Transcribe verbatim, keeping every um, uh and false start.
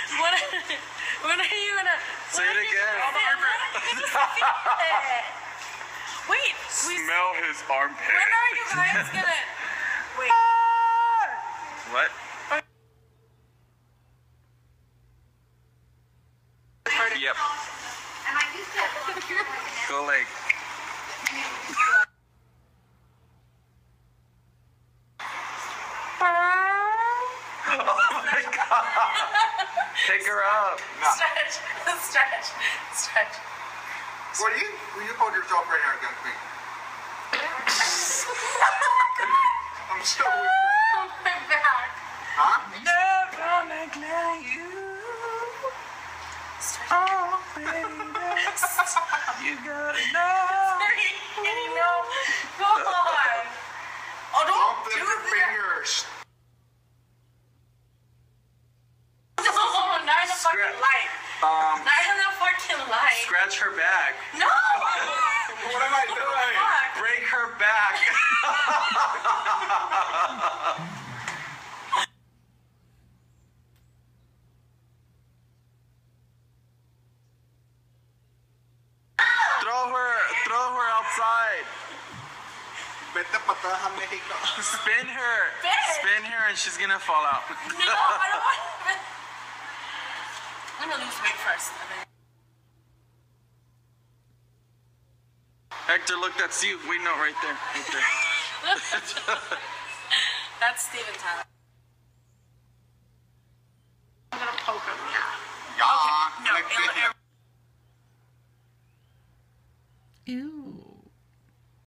When, when are you gonna... Say it again. Wait. We, Smell his armpit. when are you guys gonna... Wait. What? Yep. Go leg. Oh my god. Take her up. No. Stretch. Stretch. Stretch. What do you? Will you hold yourself right now against me? I'm so weak. Oh, my back. Huh? Never gonna let you. Oh, baby. You gotta know. You know? Go on. Oh, don't Don't do flip your that. fingers. No, not in the fucking Scratch. light. Um, Not in the fucking light. scratch her back. No! What am I doing? Fuck. Break her back. Throw her, throw her outside. Vete patada a México. Spin her. Spin. Spin her and she's gonna fall out. No, I don't want to. I'm gonna lose weight first. And then... Hector, look, that's you. Wait, no, right there. Right there. That's Steven Tyler.